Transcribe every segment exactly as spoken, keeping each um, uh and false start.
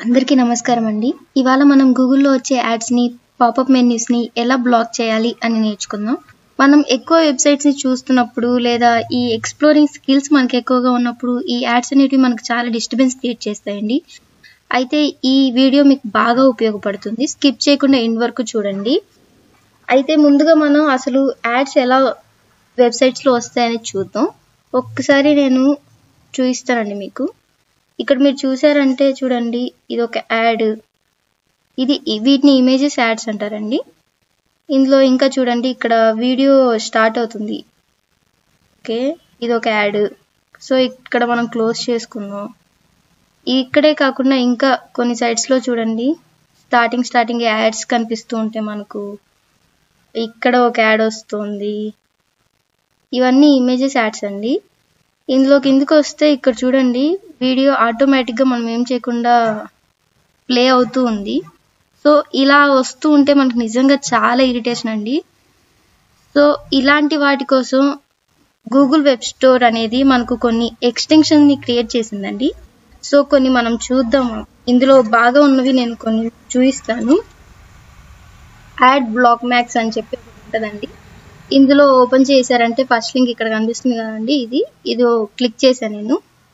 అందరికీ నమస్కారం అండి. ఇవాళ మనం గూగుల్లో వచ్చే యాడ్స్ ని పాపప్ మెన్యూస్ ని ఎలా బ్లాక్ చేయాలి అని నేర్చుకుందాం. మనం ఎక్కువ వెబ్సైట్స్ ని చూస్తున్నప్పుడు లేదా ఈ ఎక్స్ప్లోరింగ్ స్కిల్స్ మనకి ఎక్కువగా ఉన్నప్పుడు ఈ యాడ్స్ అనేటివి మనకు చాలా డిస్టర్బెన్స్ క్రియేట్ చేస్తాయండి. అయితే ఈ వీడియో మీకు బాగా ఉపయోగపడుతుంది. స్కిప్ చేయకుండా ఎండ్ వరకు చూడండి. అయితే ముందుగా మనం అసలు యాడ్స్ ఎలా వెబ్సైట్స్ లో వస్తాయని చూద్దాం. ఒక్కసారి నేను చూపిస్తానండి మీకు. ఇక్కడ మీరు చూసారంటే చూడండి, ఇది ఒక యాడ్. ఇది వీటిని ఇమేజెస్ యాడ్స్ అంటారండి. ఇందులో ఇంకా చూడండి, ఇక్కడ వీడియో స్టార్ట్ అవుతుంది. ఓకే, ఇది ఒక యాడ్. సో ఇక్కడ మనం క్లోజ్ చేసుకుందాం. ఇక్కడే కాకుండా ఇంకా కొన్ని సైట్స్ లో చూడండి, స్టార్టింగ్ స్టార్టింగ్ యాడ్స్ కనిపిస్తూ ఉంటే మనకు ఇక్కడ ఒక యాడ్ వస్తుంది. ఇవన్నీ ఇమేజెస్ యాడ్స్ అండి. ఇందులో కిందకి వస్తే ఇక్కడ చూడండి, వీడియో ఆటోమేటిక్గా మనం ఏం చేయకుండా ప్లే అవుతూ ఉంది. సో ఇలా వస్తూ ఉంటే మనకు నిజంగా చాలా ఇరిటేషన్ అండి. సో ఇలాంటి వాటి కోసం గూగుల్ వెబ్ స్టోర్ అనేది మనకు కొన్ని ఎక్స్టెన్షన్ ని క్రియేట్ చేసిందండి. సో కొన్ని మనం చూద్దాము. ఇందులో బాగా ఉన్నవి నేను కొన్ని చూపిస్తాను. యాడ్ బ్లాక్ మ్యాక్స్ అని చెప్పి ఉంటుందండి. ఇందులో ఓపెన్ చేశారంటే ఫస్ట్ లింక్ ఇక్కడ కనిపిస్తుంది కదండి, ఇది ఇది క్లిక్ చేశాను నేను.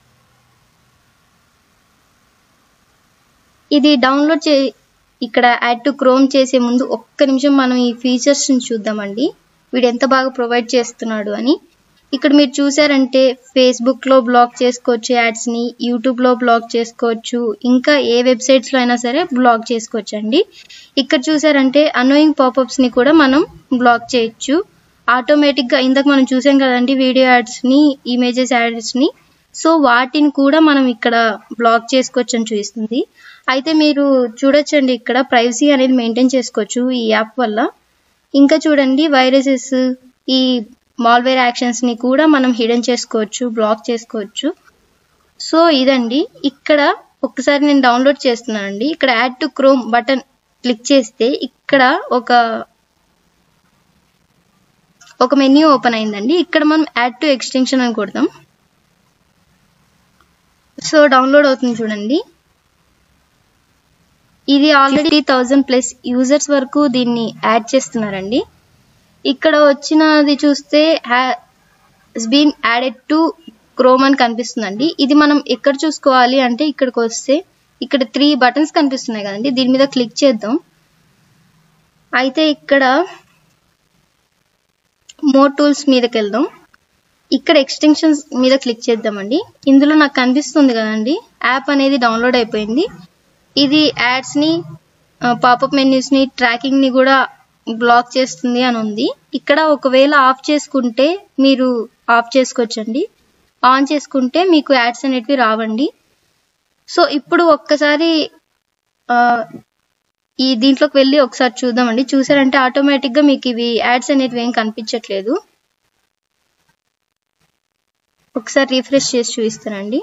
ఇది డౌన్లోడ్ చే ఇక్కడ యాడ్ టు క్రోమ్ చేసే ముందు ఒక్క నిమిషం మనం ఈ ఫీచర్స్ ని చూద్దామండి, వీడు ఎంత బాగా ప్రొవైడ్ చేస్తున్నాడు అని. ఇక్కడ మీరు చూసారంటే ఫేస్బుక్ లో బ్లాక్ చేసుకోవచ్చు యాడ్స్ ని, యూట్యూబ్ లో బ్లాక్ చేసుకోవచ్చు, ఇంకా ఏ వెబ్సైట్స్ లో అయినా సరే బ్లాక్ చేసుకోవచ్చు అండి. ఇక్కడ చూసారంటే అనోయింగ్ పాపప్స్ ని కూడా మనం బ్లాక్ చేయొచ్చు ఆటోమేటిక్ గా. ఇందాక మనం చూసాం కదండి వీడియో యాడ్స్ ని, ఇమేజెస్ యాడ్స్ ని. సో వాటిని కూడా మనం ఇక్కడ బ్లాక్ చేసుకోవచ్చు అని చూపిస్తుంది. అయితే మీరు చూడొచ్చండి, ఇక్కడ ప్రైవసీ అనేది మెయింటైన్ చేసుకోవచ్చు ఈ యాప్ వల్ల. ఇంకా చూడండి, వైరసెస్, ఈ మాల్వేర్ యాక్షన్స్ ని కూడా మనం హిడెన్ చేసుకోవచ్చు, బ్లాక్ చేసుకోవచ్చు. సో ఇదండి. ఇక్కడ ఒక్కసారి నేను డౌన్లోడ్ చేస్తున్నానండి. ఇక్కడ add to Chrome button click చేస్తే ఇక్కడ ఒక ఒక మెన్యూ ఓపెన్ అయిందండి. ఇక్కడ మనం యాడ్ టు ఎక్స్టెన్షన్ అని కొడదాం. సో డౌన్లోడ్ అవుతుంది చూడండి. ఇది ఆల్రెడీ థౌజండ్ ప్లస్ యూజర్స్ వరకు దీన్ని యాడ్ చేస్తున్నారండి. ఇక్కడ వచ్చినది చూస్తే has been added to Chrome అని కనిపిస్తుందండి. ఇది మనం ఎక్కడ చూసుకోవాలి అంటే ఇక్కడికి వస్తే ఇక్కడ త్రీ బటన్స్ కనిపిస్తున్నాయి కదండి, దీని మీద క్లిక్ చేద్దాం. అయితే ఇక్కడ మోర్ టూల్స్ మీదకి వెళ్దాం. ఇక్కడ ఎక్స్టెన్షన్స్ మీద క్లిక్ చేద్దామండి. ఇందులో నాకు కనిపిస్తుంది కదండి, యాప్ అనేది డౌన్లోడ్ అయిపోయింది. ఇది యాడ్స్ ని, పాపప్ మెన్యూస్ ని, ట్రాకింగ్ ని కూడా బ్లాక్ చేస్తుంది అని ఉంది. ఇక్కడ ఒకవేళ ఆఫ్ చేసుకుంటే మీరు ఆఫ్ చేసుకోవచ్చండి, ఆన్ చేసుకుంటే మీకు యాడ్స్ అనేటివి రావండి. సో ఇప్పుడు ఒక్కసారి ఈ దీంట్లోకి వెళ్ళి ఒకసారి చూద్దామండి. చూసారంటే ఆటోమేటిక్ గా మీకు ఇవి యాడ్స్ అనేటివి ఏం కనిపించట్లేదు. ఒకసారి రిఫ్రెష్ చేసి చూపిస్తానండి.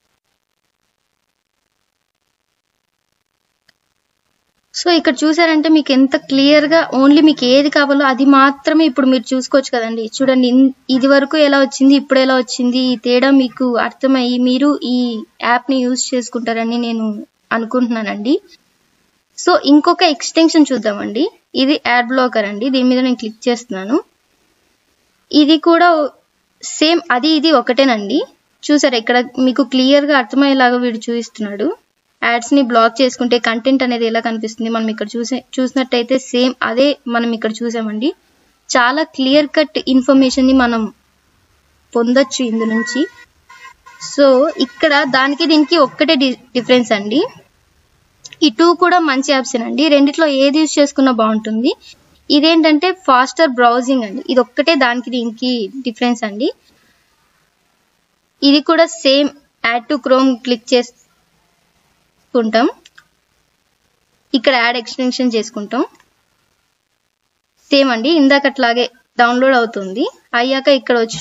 సో ఇక్కడ చూసారంటే మీకు ఎంత క్లియర్ గా ఓన్లీ మీకు ఏది కావాలో అది మాత్రమే ఇప్పుడు మీరు చూసుకోవచ్చు కదండి. చూడండి, ఇది వరకు ఎలా వచ్చింది, ఇప్పుడు ఎలా వచ్చింది, ఈ తేడా మీకు అర్థమయ్యి మీరు ఈ యాప్ ని యూజ్ చేసుకుంటారని నేను అనుకుంటున్నానండి. సో ఇంకొక ఎక్స్టెన్షన్ చూద్దామండి. ఇది యాడ్ బ్లాకర్ అండి. దీని మీద నేను క్లిక్ చేస్తున్నాను. ఇది కూడా సేమ్, అది ఇది ఒకటేనండి. చూసారా, ఇక్కడ మీకు క్లియర్ గా అర్థమయ్యేలాగా వీడు చూపిస్తున్నాడు. యాడ్స్ ని బ్లాక్ చేసుకుంటే కంటెంట్ అనేది ఎలా కనిపిస్తుంది మనం ఇక్కడ చూసే చూసినట్టయితే సేమ్ అదే మనం ఇక్కడ చూసామండి. చాలా క్లియర్ కట్ ఇన్ఫర్మేషన్ ని మనం పొందొచ్చు ఇందు నుంచి. సో ఇక్కడ దానికి దీనికి ఒక్కటే డిఫరెన్స్ అండి. ఈ టూ కూడా మంచి యాప్స్ అండి. రెండిట్లో ఏది యూజ్ చేసుకున్నా బాగుంటుంది. ఇదేంటంటే ఫాస్టర్ బ్రౌజింగ్ అండి. ఇది ఒక్కటే దానికి దీనికి డిఫరెన్స్ అండి. ఇది కూడా same add to Chrome click చేసుకుంటాం, ఇక్కడ యాడ్ ఎక్స్టెన్షన్ చేసుకుంటాం. సేమ్ అండి, ఇందాకట్లాగే డౌన్లోడ్ అవుతుంది. అయ్యాక ఇక్కడ వచ్చి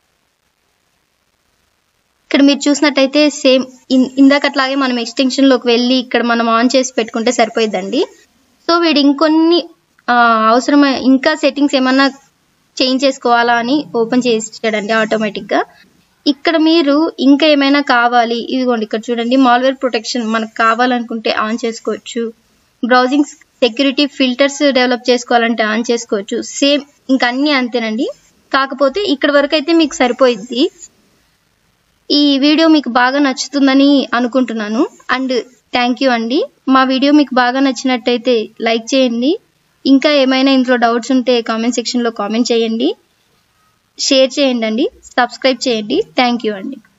ఇక్కడ మీరు చూసినట్టయితే సేమ్ ఇందాకట్లాగే మనం ఎక్స్టెన్షన్ లోకి వెళ్ళి ఇక్కడ మనం ఆన్ చేసి పెట్టుకుంటే సరిపోయిద్దండి. సో వీడు ఇంకొన్ని అవసరమైన ఇంకా సెట్టింగ్స్ ఏమన్నా చేంజ్ చేసుకోవాలా అని ఓపెన్ చేసాడండి ఆటోమేటిక్ గా. ఇక్కడ మీరు ఇంకా ఏమైనా కావాలి, ఇదిగోండి ఇక్కడ చూడండి, మాల్వేర్ ప్రొటెక్షన్ మనకు కావాలనుకుంటే ఆన్ చేసుకోవచ్చు. బ్రౌజింగ్ సెక్యూరిటీ ఫిల్టర్స్ డెవలప్ చేసుకోవాలంటే ఆన్ చేసుకోవచ్చు. సేమ్ ఇంకా అన్నీ అంతేనండి. కాకపోతే ఇక్కడ వరకు అయితే మీకు సరిపోయిద్ది. ఈ వీడియో మీకు బాగా నచ్చుతుందని అనుకుంటున్నాను. అండ్ థ్యాంక్ యూ అండి. మా వీడియో మీకు బాగా నచ్చినట్టయితే లైక్ చేయండి. ఇంకా ఏమైనా ఇంట్లో డౌట్స్ ఉంటే కామెంట్ సెక్షన్లో కామెంట్ చేయండి. షేర్ చేయండి అండి. సబ్స్క్రైబ్ చేయండి. థ్యాంక్ యూ అండి.